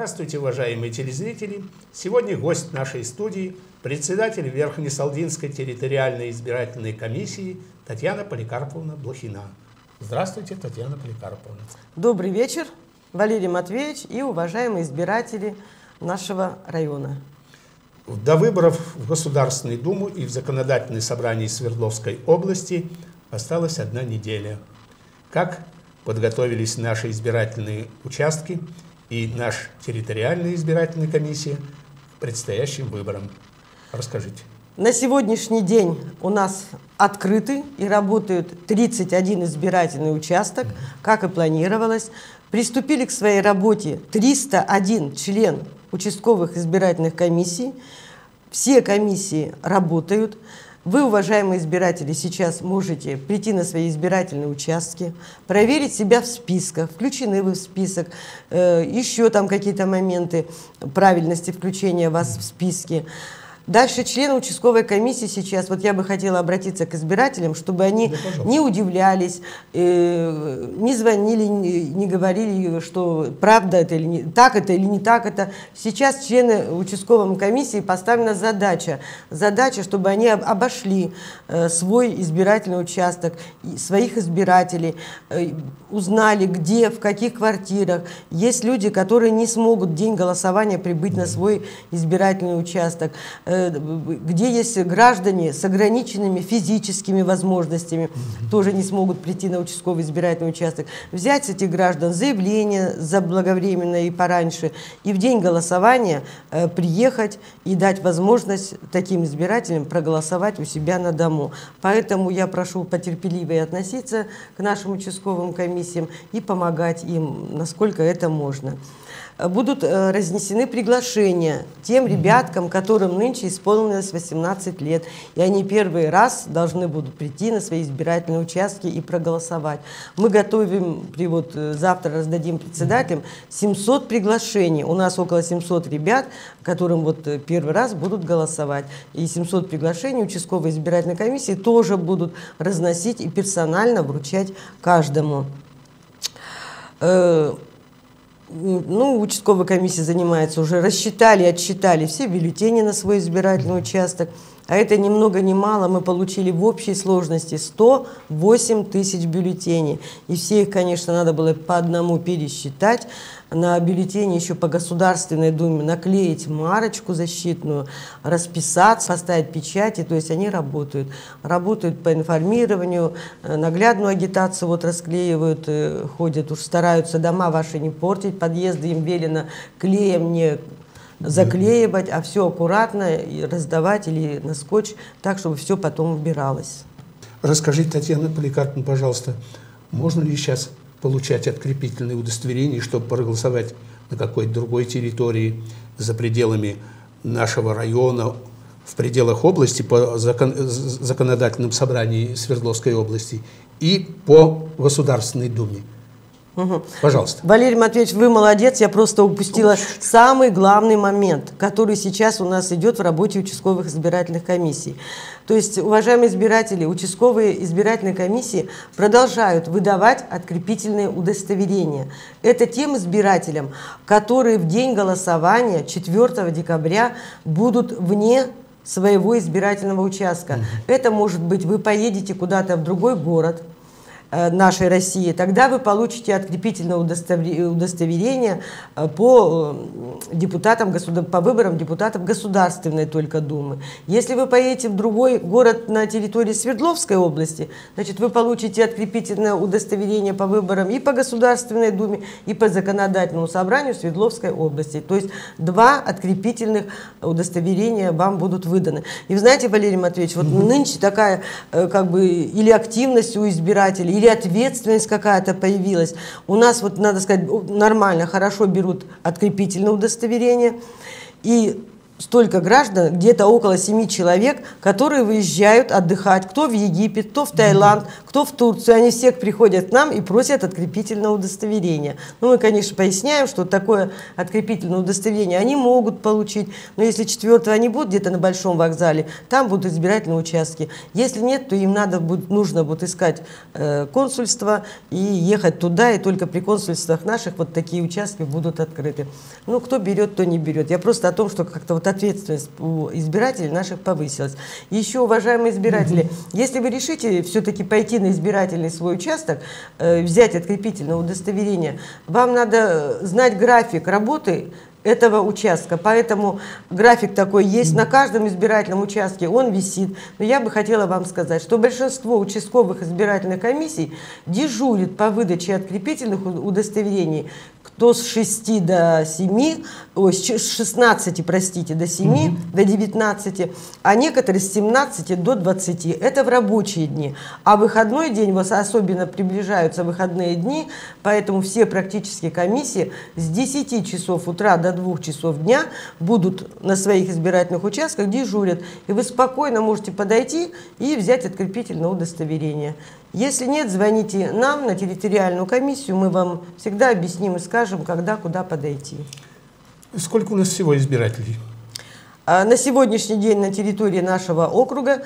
Здравствуйте, уважаемые телезрители! Сегодня гость нашей студии, председатель Верхнесалдинской территориальной избирательной комиссии Татьяна Поликарповна Блохина. Здравствуйте, Татьяна Поликарповна. Добрый вечер, Валерий Матвеевич и уважаемые избиратели нашего района. До выборов в Государственную Думу и в Законодательное собрание Свердловской области осталась одна неделя. Как подготовились наши избирательные участки и наша территориальная избирательная комиссия к предстоящим выборам? Расскажите. На сегодняшний день у нас открыты и работают 31 избирательный участок, как и планировалось. Приступили к своей работе 301 член участковых избирательных комиссий. Все комиссии работают. Вы, уважаемые избиратели, сейчас можете прийти на свои избирательные участки, проверить себя в списках, включены вы в список, еще там какие-то моменты правильности включения вас в списки. Дальше члены участковой комиссии сейчас, вот я бы хотела обратиться к избирателям, чтобы они не удивлялись, не звонили, не говорили, что правда это или не так это или не так это. Сейчас члены участковой комиссии поставлена задача, чтобы они обошли свой избирательный участок, своих избирателей, узнали, где, в каких квартирах. Есть люди, которые не смогут в день голосования прибыть на свой избирательный участок, где есть граждане с ограниченными физическими возможностями, тоже не смогут прийти на участковый избирательный участок, взять с этих граждан заявление заблаговременно и пораньше, и в день голосования приехать и дать возможность таким избирателям проголосовать у себя на дому. Поэтому я прошу потерпеливее относиться к нашим участковым комиссиям и помогать им, насколько это можно. Будут разнесены приглашения тем ребяткам, которым нынче исполнилось 18 лет. И они первый раз должны будут прийти на свои избирательные участки и проголосовать. Мы готовим, завтра раздадим председателям 700 приглашений. У нас около 700 ребят, которым первый раз будут голосовать. И 700 приглашений участковой избирательной комиссии тоже будут разносить и персонально вручать каждому. Участковая комиссия занимается, уже рассчитали, отсчитали все бюллетени на свой избирательный участок. А это ни много ни мало, мы получили в общей сложности 108 тысяч бюллетеней. И все их, конечно, надо было по одному пересчитать. На бюллетени еще по Государственной Думе наклеить марочку защитную, расписаться, поставить печати. То есть они работают. Работают по информированию, наглядную агитацию расклеивают, ходят, уж стараются дома ваши не портить, подъезды им велено клеем не заклеивать, а все аккуратно и раздавать или на скотч, так, чтобы все потом убиралось. Расскажите, Татьяна Поликарповна, пожалуйста, можно ли сейчас получать открепительные удостоверения, чтобы проголосовать на какой-то другой территории, за пределами нашего района, в пределах области, по законодательным собраниям Свердловской области и по Государственной Думе? Пожалуйста. Валерий Матвеевич, вы молодец, я просто упустила самый главный момент, который сейчас у нас идет в работе участковых избирательных комиссий. То есть, уважаемые избиратели, участковые избирательные комиссии продолжают выдавать открепительные удостоверения. Это тем избирателям, которые в день голосования 4 декабря будут вне своего избирательного участка. Это может быть, вы поедете куда-то в другой город нашей России, тогда вы получите открепительное удостоверение по выборам депутатов Государственной только Думы. Если вы поедете в другой город на территории Свердловской области, значит, вы получите открепительное удостоверение по выборам и по Государственной Думе, и по Законодательному собранию Свердловской области. То есть 2 открепительных удостоверения вам будут выданы. И вы знаете, Валерий Матвеевич, нынче такая или активность у избирателей, или ответственность какая-то появилась. У нас, надо сказать, нормально, хорошо берут открепительное удостоверение. И столько граждан, где-то около 7 человек, которые выезжают отдыхать, кто в Египет, кто в Таиланд, кто в Турцию. Они все приходят к нам и просят открепительное удостоверение. Ну, мы, конечно, поясняем, что такое открепительное удостоверение они могут получить, но если 4-го они будут где-то на Большом вокзале, там будут избирательные участки. Если нет, то им нужно будет искать консульство и ехать туда, и только при консульствах наших вот такие участки будут открыты. Ну, кто берет, кто не берет. Я просто о том, что как-то вот ответственность у избирателей наших повысилась. Еще, уважаемые избиратели, если вы решите все-таки пойти на избирательный свой участок, взять открепительное удостоверение, вам надо знать график работы этого участка. Поэтому график такой есть на каждом избирательном участке, он висит. Но я бы хотела вам сказать, что большинство участковых избирательных комиссий дежурит по выдаче открепительных удостоверений кто с 6 до 7, с 16, простите, до 7, до 19, а некоторые с 17 до 20. Это в рабочие дни. А выходной день, вот особенно приближаются выходные дни, поэтому все практически комиссии с 10 часов утра до 2 часов дня будут на своих избирательных участках дежурят. И вы спокойно можете подойти и взять открепительное удостоверение. Если нет, звоните нам на территориальную комиссию, мы вам всегда объясним и скажем, когда, куда подойти. Сколько у нас всего избирателей? На сегодняшний день на территории нашего округа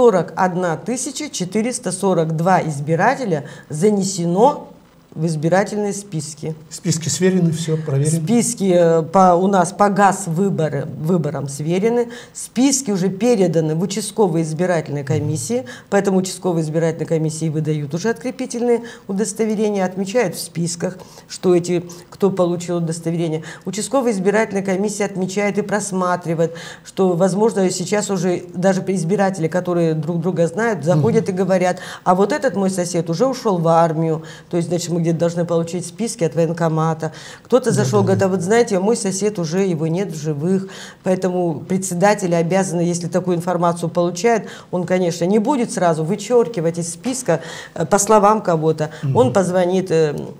41 442 избирателя занесено в избирательные списки. Списки сверены, все проверено? Списки у нас по выборам сверены. Списки уже переданы в участковые избирательные комиссии. Поэтому участковые избирательные комиссии выдают уже открепительные удостоверения, отмечают в списках, что кто получил удостоверение. Участковая избирательная комиссия отмечает и просматривает, что, возможно, сейчас уже даже избиратели, которые друг друга знают, заходят и говорят, а вот этот мой сосед уже ушел в армию, то есть, значит, мы где-то должны получить списки от военкомата. Кто-то зашел, говорит, а вот знаете, мой сосед уже, его нет в живых, поэтому председатели обязаны, если такую информацию получает, он, конечно, не будет сразу вычеркивать из списка по словам кого-то. Он позвонит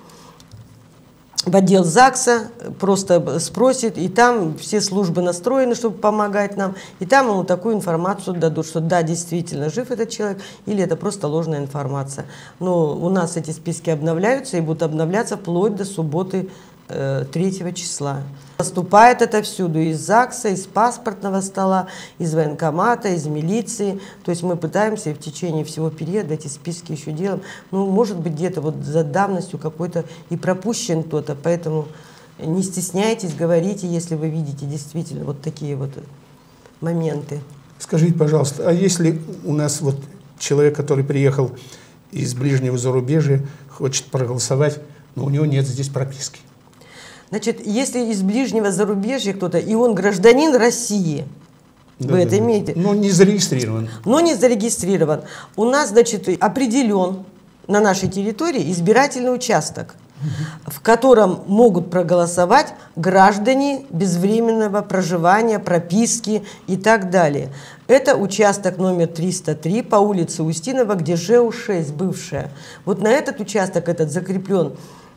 в отдел ЗАГСа, просто спросит, и там все службы настроены, чтобы помогать нам, и там ему такую информацию дадут, что да, действительно жив этот человек, или это просто ложная информация. Но у нас эти списки обновляются и будут обновляться вплоть до субботы 3 числа. Поступает это всюду, из ЗАГСа, из паспортного стола, из военкомата, из милиции. То есть мы пытаемся и в течение всего периода эти списки еще делаем. Ну, может быть, где-то вот за давностью какой-то и пропущен кто-то. Поэтому не стесняйтесь, говорите, если вы видите действительно вот такие вот моменты. Скажите, пожалуйста, а если у нас вот человек, который приехал из ближнего зарубежья, хочет проголосовать, но у него нет здесь прописки? Значит, если из ближнего зарубежья кто-то, и он гражданин России, да, вы это имеете? Но не зарегистрирован. Но не зарегистрирован. У нас, значит, определен на нашей территории избирательный участок, в котором могут проголосовать граждане безвременного проживания, прописки и так далее. Это участок номер 303 по улице Устинова, где ЖЭУ-6 бывшая. Вот на этот участок этот закреплен,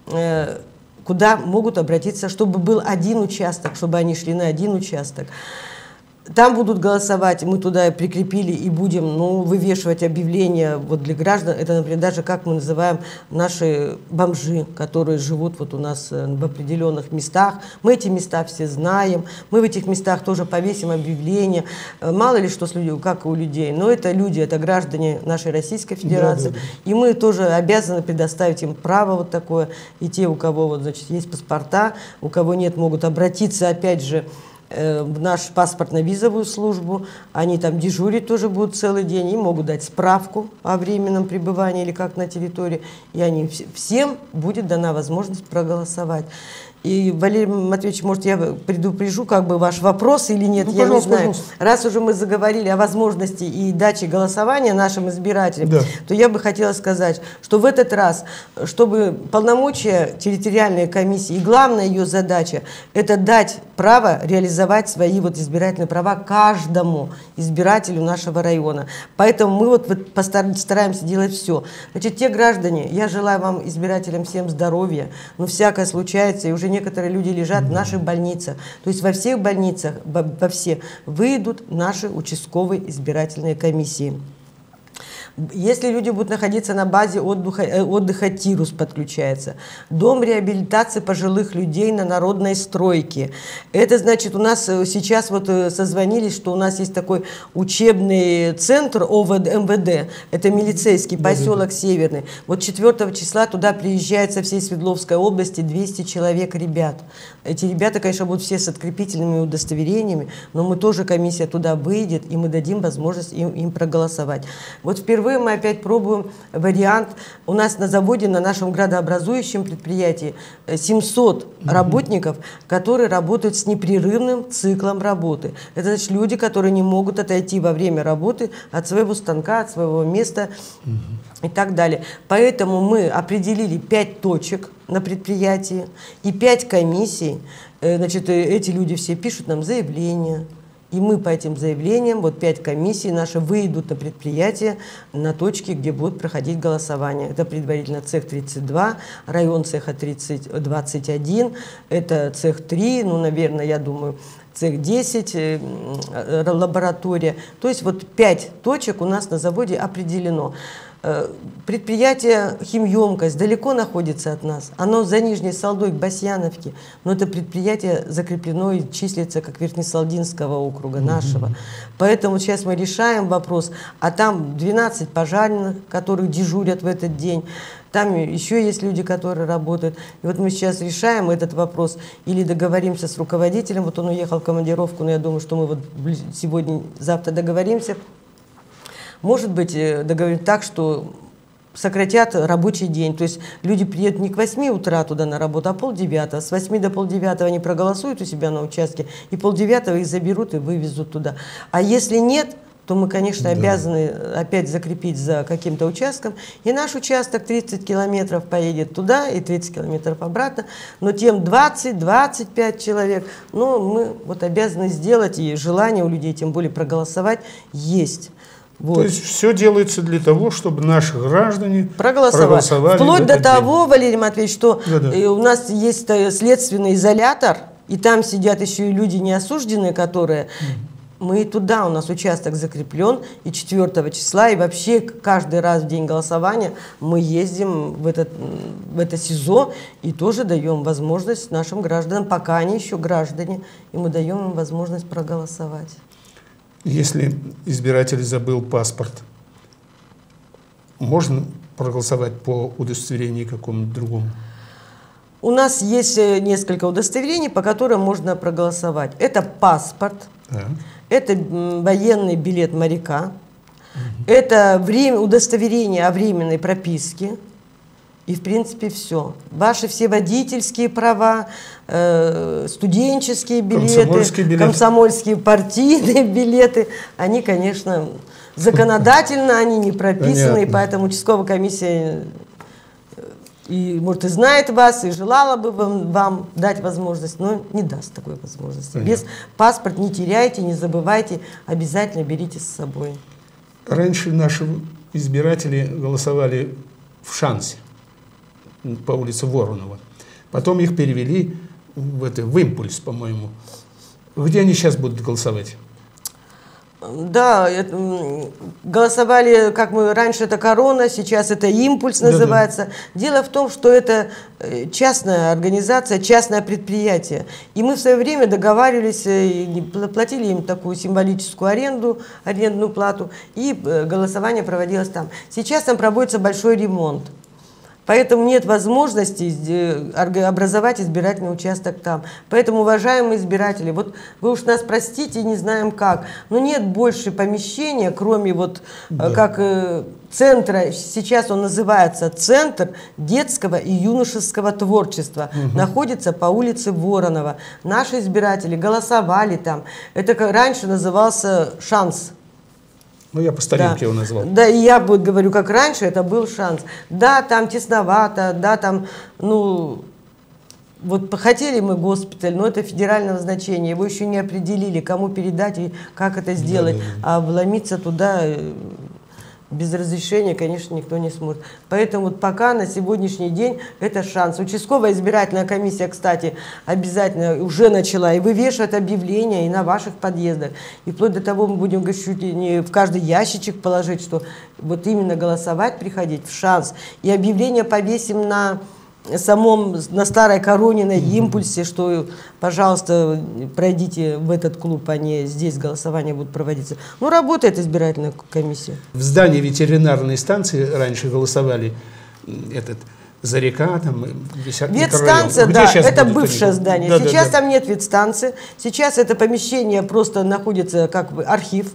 куда могут обратиться, чтобы был один участок, чтобы они шли на один участок. Там будут голосовать, мы туда прикрепили и будем вывешивать объявления вот для граждан. Это, например, даже как мы называем наши бомжи, которые живут вот у нас в определенных местах. Мы эти места все знаем, мы в этих местах тоже повесим объявления. Мало ли что с людьми, как у людей, но это люди, это граждане нашей Российской Федерации. Да. И мы тоже обязаны предоставить им право вот такое. И те, у кого вот, значит, есть паспорта, у кого нет, могут обратиться опять же в нашу паспортно-визовую службу, они там дежурить тоже будут целый день, и могут дать справку о временном пребывании или как на территории, и они всем будет дана возможность проголосовать. И, Валерий Матвеевич, может, я предупрежу как бы ваш вопрос или нет, я не знаю. Пожалуйста. Раз уже мы заговорили о возможности и даче голосования нашим избирателям, да, то я бы хотела сказать, что в этот раз, чтобы полномочия территориальной комиссии, и главная ее задача, это дать право реализовать свои вот избирательные права каждому избирателю нашего района. Поэтому мы вот стараемся делать все. Значит, те граждане, я желаю вам, избирателям, всем здоровья, но всякое случается, и уже некоторые люди лежат в наших больницах. То есть во всех больницах, во всех выйдут наши участковые избирательные комиссии. Если люди будут находиться на базе отдыха «Тирус» подключается. Дом реабилитации пожилых людей на Народной стройке. Это значит, у нас сейчас вот созвонились, что у нас есть такой учебный центр МВД, это милицейский поселок Северный. Вот 4 числа туда приезжает со всей Свердловской области 200 человек ребят. Эти ребята, конечно, будут все с открепительными удостоверениями, но мы тоже, комиссия туда выйдет, и мы дадим возможность им проголосовать. Вот впервые мы опять пробуем вариант. У нас на заводе, на нашем градообразующем предприятии 700 работников, которые работают с непрерывным циклом работы. Это значит люди, которые не могут отойти во время работы от своего станка, от своего места и так далее. Поэтому мы определили 5 точек на предприятии и 5 комиссий. Значит, эти люди все пишут нам заявления. И мы по этим заявлениям, вот 5 комиссий наши выйдут на предприятие, на точки, где будет проходить голосование. Это предварительно цех 32, район цеха 21, это цех 3, ну, наверное, я думаю, цех 10, лаборатория. То есть вот 5 точек у нас на заводе определено. Предприятие «Химъемкость» далеко находится от нас. Оно за Нижней Салдой к Басьяновке. Но это предприятие закреплено и числится как Верхнесалдинского округа нашего. Поэтому сейчас мы решаем вопрос. А там 12 пожарных, которые дежурят в этот день. Там еще есть люди, которые работают. И вот мы сейчас решаем этот вопрос. Или договоримся с руководителем. Вот он уехал в командировку, но я думаю, что мы вот сегодня-завтра договоримся. Может быть, договорим так, что сократят рабочий день. То есть люди приедут не к 8 утра туда на работу, а 8:30. С 8 до 8:30 они проголосуют у себя на участке, и 8:30 их заберут и вывезут туда. А если нет, то мы, конечно, обязаны опять закрепить за каким-то участком. И наш участок 30 километров поедет туда и 30 километров обратно. Но тем 20-25 человек, ну, мы вот обязаны сделать, и желание у людей, тем более проголосовать, есть. Вот. То есть все делается для того, чтобы наши граждане проголосовали. Вплоть до того, Валерий Матвеевич, что у нас есть следственный изолятор, и там сидят еще и люди неосужденные, которые... Мы туда, у нас участок закреплен, и 4 числа, и вообще каждый раз в день голосования мы ездим в это СИЗО и тоже даем возможность нашим гражданам, пока они еще граждане, и мы даем им возможность проголосовать. Если избиратель забыл паспорт, можно проголосовать по удостоверению какому-то другому? У нас есть несколько удостоверений, по которым можно проголосовать. Это паспорт, это военный билет моряка, это удостоверение о временной прописке. И, в принципе, все. Ваши все водительские права, студенческие билеты, комсомольские партийные билеты, они, конечно, законодательно они не прописаны, и поэтому участковая комиссия, и, может, и знает вас, и желала бы вам дать возможность, но не даст такой возможности. Без паспорта не теряйте, не забывайте, обязательно берите с собой. Раньше наши избиратели голосовали в Шансе, по улице Воронова. Потом их перевели в Импульс, по-моему. Где они сейчас будут голосовать? Да, голосовали, как мы раньше, это «Корона», сейчас это «Импульс» называется. Дело в том, что это частная организация, частное предприятие. И мы в свое время договаривались, платили им такую символическую арендную плату, и голосование проводилось там. Сейчас там проводится большой ремонт. Поэтому нет возможности образовать избирательный участок там. Поэтому, уважаемые избиратели, вот вы уж нас простите, не знаем как, но нет больше помещения, кроме вот как центра, сейчас он называется «Центр детского и юношеского творчества». Находится по улице Воронова. Наши избиратели голосовали там. Это как раньше назывался «Шанс». Ну, я по старинке его назвал. Да, и я говорю, как раньше, это был шанс. Да, там тесновато, да, там, ну, вот хотели мы госпиталь, но это федерального значения, его еще не определили, кому передать и как это сделать. А вломиться туда без разрешения, конечно, никто не сможет. Поэтому вот пока на сегодняшний день это шанс. Участковая избирательная комиссия, кстати, обязательно уже начала и вывешивать объявления и на ваших подъездах. И вплоть до того мы будем чуть ли не в каждый ящичек положить, что вот именно голосовать, приходить в шанс. И объявление повесим на старой короне, на импульсе, что, пожалуйста, пройдите в этот клуб, а не здесь голосование будет проводиться. Ну, работает избирательная комиссия. В здании ветеринарной станции раньше голосовали Зарека, там, ветстанция, да, это бывшее здание. Да, сейчас там нет ветстанции. Сейчас это помещение просто находится как бы архив.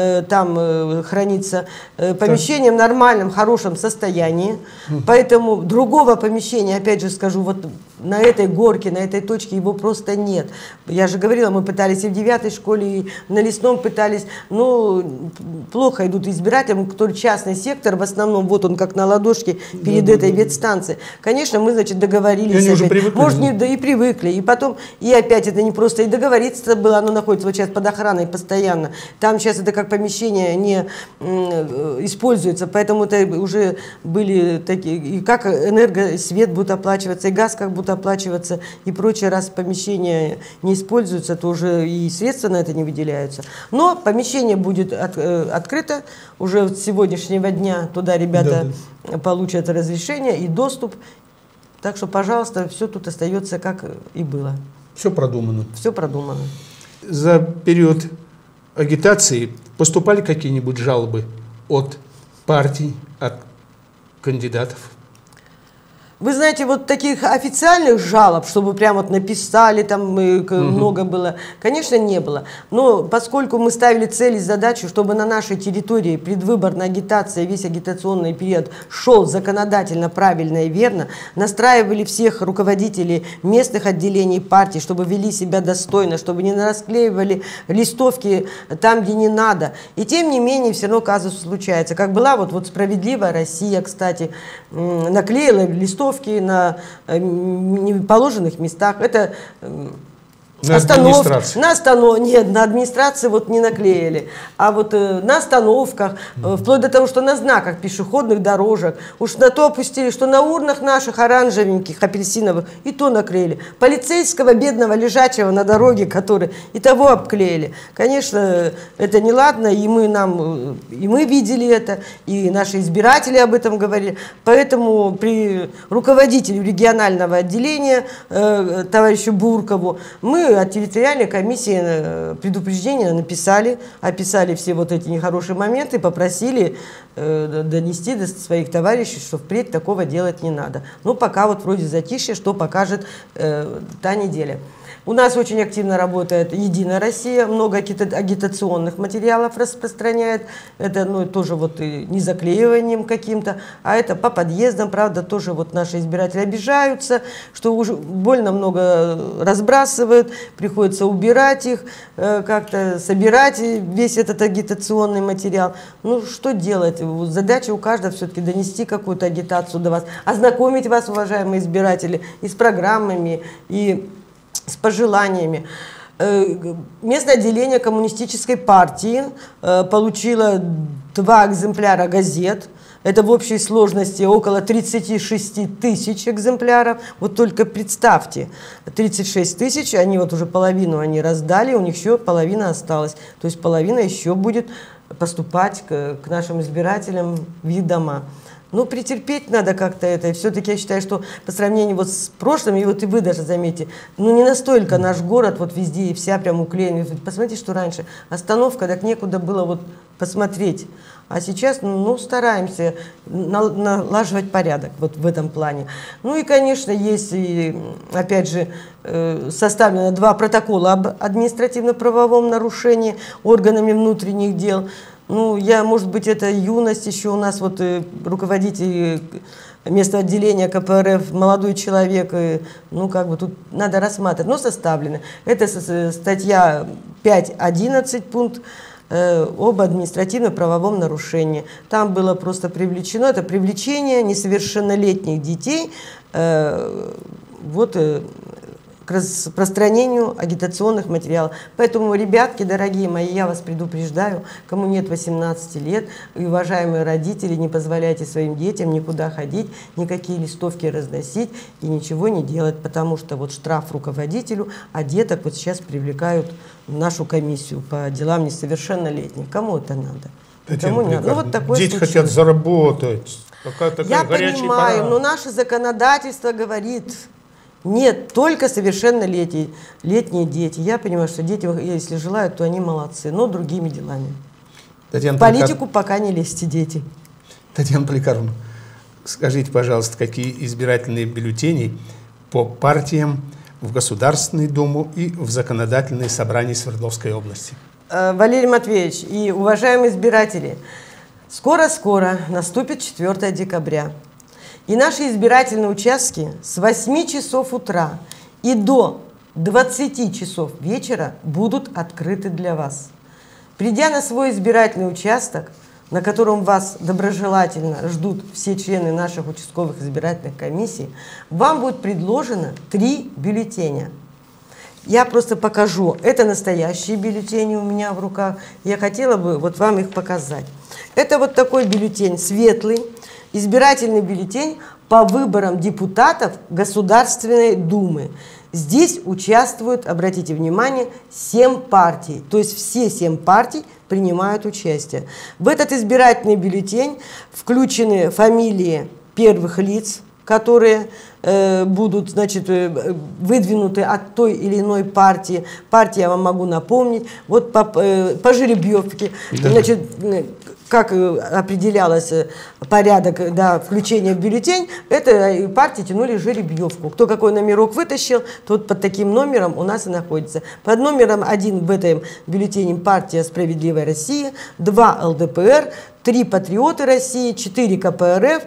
Там хранится помещение в нормальном, хорошем состоянии. Поэтому другого помещения, опять же скажу, вот на этой горке, на этой точке его просто нет. Я же говорила, мы пытались и в 9-й школе, и на Лесном пытались. Но плохо идут избирателям, который частный сектор, в основном, вот он как на ладошке перед этой ветстанцией. Конечно, мы, значит, договорились. Может, да и привыкли. И потом, и опять это не просто, и договориться было, оно находится вот сейчас под охраной постоянно. Там сейчас это как помещение не используется, поэтому это уже были такие, и как энергосвет будет оплачиваться, и газ как будет оплачиваться, и прочее, раз помещение не используется, то уже и средства на это не выделяются. Но помещение будет открыто, уже с сегодняшнего дня туда ребята получат разрешение и доступ, так что, пожалуйста, все тут остается как и было. Все продумано. Все продумано. За период агитации поступали какие-нибудь жалобы от партий, от кандидатов? Вы знаете, вот таких официальных жалоб, чтобы прям вот написали, там много было, конечно, не было. Но поскольку мы ставили цель и задачу, чтобы на нашей территории предвыборная агитация, весь агитационный период шел законодательно, правильно и верно, настраивали всех руководителей местных отделений партий, чтобы вели себя достойно, чтобы не расклеивали листовки там, где не надо. И тем не менее, все равно казус случается. Как была вот «Справедливая Россия», кстати, наклеила листовки на неположенных местах. Это на остановке. Нет, на администрации вот не наклеили. А вот на остановках, вплоть до того, что на знаках пешеходных дорожек, уж на то опустили, что на урнах наших оранжевеньких, апельсиновых, и то наклеили. Полицейского бедного лежачего на дороге, который и того обклеили. Конечно, это неладно, и мы видели это, и наши избиратели об этом говорили. Поэтому при руководителю регионального отделения, товарищу Буркову, мы от территориальной комиссии предупреждение написали, описали все вот эти нехорошие моменты, попросили донести до своих товарищей, что впредь такого делать не надо. Ну, пока вот вроде затишье, что покажет та неделя. У нас очень активно работает «Единая Россия», много агитационных материалов распространяет. Это тоже вот и не заклеиванием каким-то, а это по подъездам, правда, тоже вот наши избиратели обижаются, что уже больно много разбрасывают, приходится убирать их, как-то собирать весь этот агитационный материал. Ну, что делать? Задача у каждого все-таки донести какую-то агитацию до вас, ознакомить вас, уважаемые избиратели, и с программами, и с пожеланиями. Местное отделение коммунистической партии получило 2 экземпляра газет. Это в общей сложности около 36 тысяч экземпляров. Вот только представьте, 36 тысяч, они вот уже половину они раздали, у них еще половина осталась. То есть половина еще будет поступать к нашим избирателям в их дома. Ну, претерпеть надо как-то это. Все-таки я считаю, что по сравнению вот с прошлым, и вот и вы даже заметите, ну, не настолько наш город вот везде и вся прям уклеена. Посмотрите, что раньше остановка, так некуда было вот посмотреть. А сейчас, ну, стараемся налаживать порядок вот в этом плане. Ну и, конечно, есть, и, опять же, составлено 2 протокола об административно-правовом нарушении органами внутренних дел. Ну, может быть, это юность еще у нас, вот руководитель местного отделения КПРФ, молодой человек, ну, как бы тут надо рассматривать, но составлены. Это статья 5.11, пункт об административно-правовом нарушении. Там было просто привлечено, это привлечение несовершеннолетних детей, вот, к распространению агитационных материалов. Поэтому, ребятки, дорогие мои, я вас предупреждаю, кому нет 18 лет, и уважаемые родители, не позволяйте своим детям никуда ходить, никакие листовки разносить и ничего не делать, потому что вот штраф руководителю, а деток вот сейчас привлекают в нашу комиссию по делам несовершеннолетних. Кому это надо? Кому не надо? Ну, вот такое дети случилось. хотят заработать. Я понимаю, но наше законодательство говорит, нет, только совершеннолетние дети. Я понимаю, что дети, если желают, то они молодцы, но другими делами. В политику пока не лезьте, дети. Татьяна Поликарповна, скажите, пожалуйста, какие избирательные бюллетени по партиям в Государственную Думу и в Законодательное собрание Свердловской области? Валерий Матвеевич и уважаемые избиратели, скоро-скоро наступит 4 декабря. И наши избирательные участки с 8 часов утра и до 20 часов вечера будут открыты для вас. Придя на свой избирательный участок, на котором вас доброжелательно ждут все члены наших участковых избирательных комиссий, вам будет предложено 3 бюллетеня. Я просто покажу. Это настоящие бюллетени у меня в руках. Я хотела бы вот вам их показать. Это вот такой бюллетень светлый, избирательный бюллетень по выборам депутатов Государственной Думы. Здесь участвуют, обратите внимание, 7 партий. То есть все 7 партий принимают участие. В этот избирательный бюллетень включены фамилии первых лиц, которые будут, значит, выдвинуты от той или иной партии. Партии я вам могу напомнить. Вот по жеребьевке, значит, как определялось порядок, да, включения в бюллетень, это партии тянули жеребьевку. Кто какой номерок вытащил, тот под таким номером у нас и находится. Под номером 1 в этом бюллетене партия «Справедливая Россия», 2 ЛДПР, 3 «Патриоты России», 4 КПРФ,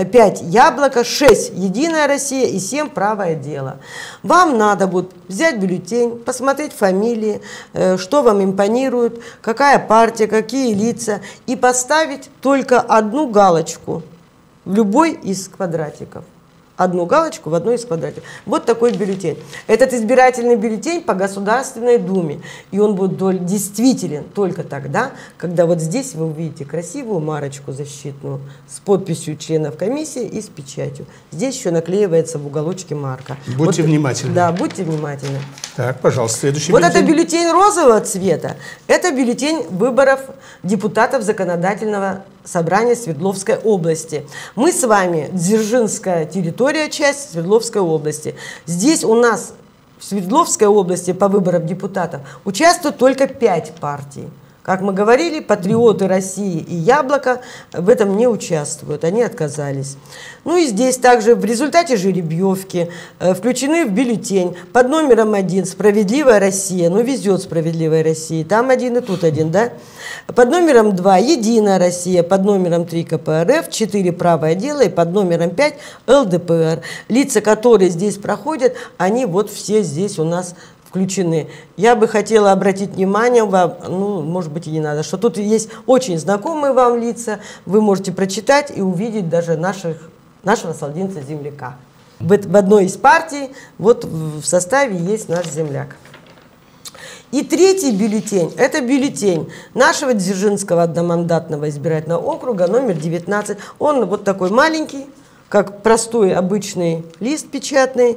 5 «Яблоко», 6 «Единая Россия» и 7 «Правое дело». Вам надо будет взять бюллетень, посмотреть фамилии, что вам импонирует, какая партия, какие лица, и поставить только одну галочку в любой из квадратиков. Одну галочку в одной из квадратиков. Вот такой бюллетень. Этот избирательный бюллетень по Государственной Думе. И он будет действителен только тогда, когда вот здесь вы увидите красивую марочку защитную с подписью членов комиссии и с печатью. Здесь еще наклеивается в уголочке марка. Будьте внимательны. Да, будьте внимательны. Так, пожалуйста, следующий вот бюллетень. Это бюллетень розового цвета. Это бюллетень выборов депутатов Законодательного собрания Свердловской области. Мы с вами, Дзержинская территория, часть Свердловской области. Здесь у нас в Свердловской области по выборам депутатов участвуют только 5 партий. Как мы говорили, «Патриоты России» и «Яблоко» в этом не участвуют, они отказались. Ну и здесь также в результате жеребьевки включены в бюллетень под номером 1 «Справедливая Россия», ну везет «Справедливая Россия», там 1 и тут 1, да? Под номером 2 «Единая Россия», под номером 3 КПРФ, 4 «Правое дело» и под номером 5 ЛДПР. Лица, которые здесь проходят, они вот все здесь у нас включены. Я бы хотела обратить внимание вам, ну, может быть, и не надо, что тут есть очень знакомые вам лица, вы можете прочитать и увидеть даже нашего солдинца-земляка. В одной из партий, вот в составе есть наш земляк. И третий бюллетень, это бюллетень нашего Дзержинского одномандатного избирательного округа, номер 19. Он вот такой маленький, как простой обычный лист печатный,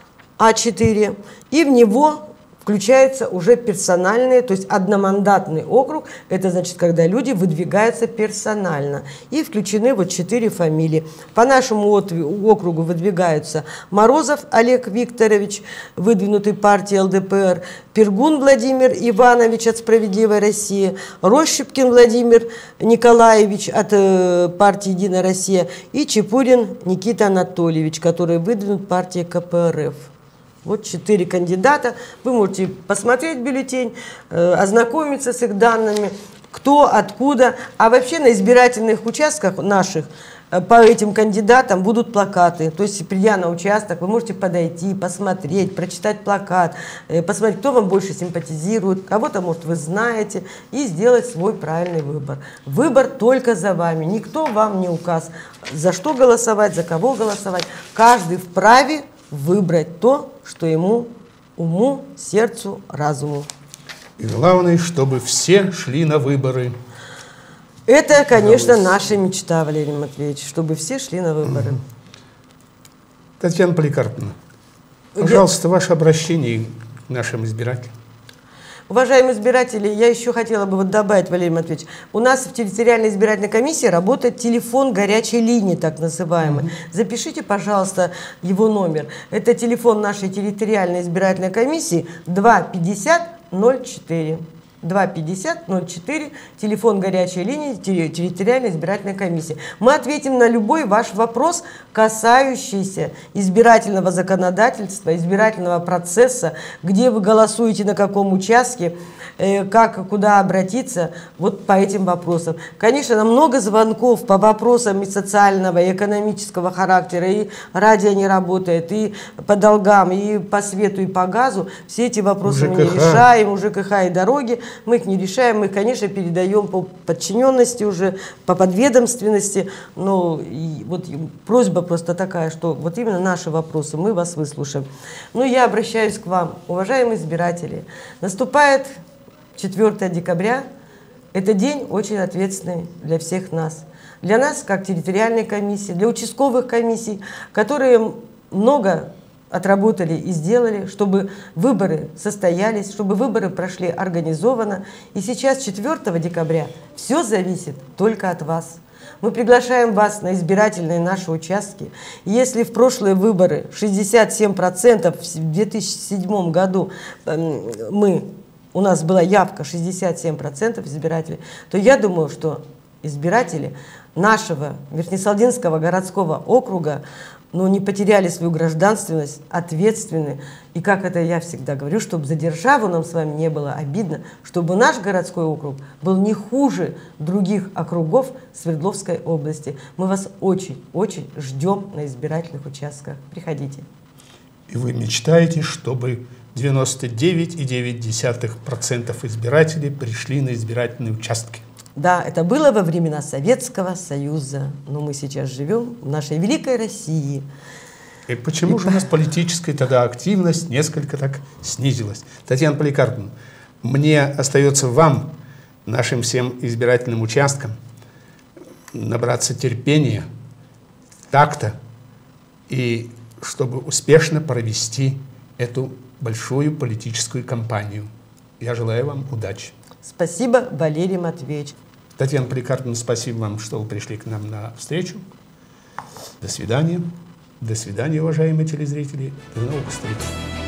А4, и в него включается уже персональный, то есть одномандатный округ, это значит, когда люди выдвигаются персонально. И включены вот 4 фамилии. По нашему округу выдвигаются Морозов Олег Викторович, выдвинутый партией ЛДПР, Пергун Владимир Иванович от «Справедливой России», Рощупкин Владимир Николаевич от партии «Единая Россия» и Чепурин Никита Анатольевич, который выдвинут партией КПРФ. Вот 4 кандидата. Вы можете посмотреть бюллетень, ознакомиться с их данными, кто, откуда. А вообще на избирательных участках наших по этим кандидатам будут плакаты. То есть, придя на участок, вы можете подойти, посмотреть, прочитать плакат, посмотреть, кто вам больше симпатизирует, кого-то, может, вы знаете, и сделать свой правильный выбор. Выбор только за вами. Никто вам не указ, за что голосовать, за кого голосовать. Каждый вправе выбрать то, что ему уму, сердцу, разуму. И главное, чтобы все шли на выборы. Это, конечно, наша мечта, Валерий Матвеевич, чтобы все шли на выборы. Татьяна Поликарповна, пожалуйста, ваше обращение к нашим избирателям. Уважаемые избиратели, я еще хотела бы добавить, Валерий Матвеевич, у нас в территориальной избирательной комиссии работает телефон горячей линии, так называемый. Запишите, пожалуйста, его номер. Это телефон нашей территориальной избирательной комиссии 250-04. 250-04, телефон горячей линии территориальной избирательной комиссии. Мы ответим на любой ваш вопрос, касающийся избирательного законодательства, избирательного процесса, где вы голосуете, на каком участке, как, куда обратиться, вот по этим вопросам. Конечно, нам много звонков по вопросам и социального, и экономического характера, и радио не работает, и по долгам, и по свету, и по газу. Все эти вопросы мы не решаем, у ЖКХ и дороги. Мы их не решаем, мы их, конечно, передаем по подчиненности уже, по подведомственности. Но вот просьба просто такая, что вот именно наши вопросы, мы вас выслушаем. Ну, я обращаюсь к вам, уважаемые избиратели. Наступает 4 декабря. Это день очень ответственный для всех нас. Для нас, как территориальной комиссии, для участковых комиссий, которые много отработали и сделали, чтобы выборы состоялись, чтобы выборы прошли организованно. И сейчас, 4 декабря, все зависит только от вас. Мы приглашаем вас на избирательные наши участки. Если в прошлые выборы 67% в 2007 году у нас была явка 67% избирателей, то я думаю, что избиратели нашего Верхнесалдинского городского округа не потеряли свою гражданственность, ответственны. И как это я всегда говорю, чтобы за державу нам с вами не было обидно, чтобы наш городской округ был не хуже других округов Свердловской области. Мы вас очень-очень ждем на избирательных участках. Приходите. И вы мечтаете, чтобы 99,9% избирателей пришли на избирательные участки? Да, это было во времена Советского Союза, но мы сейчас живем в нашей великой России. И почему же у нас политическая тогда активность несколько так снизилась? Татьяна Поликарповна, мне остается вам, нашим всем избирательным участкам, набраться терпения, такта, и чтобы успешно провести эту большую политическую кампанию. Я желаю вам удачи. Спасибо, Валерий Матвеевич. Татьяна Поликарповна, спасибо вам, что вы пришли к нам на встречу. До свидания. До свидания, уважаемые телезрители. До новых встреч.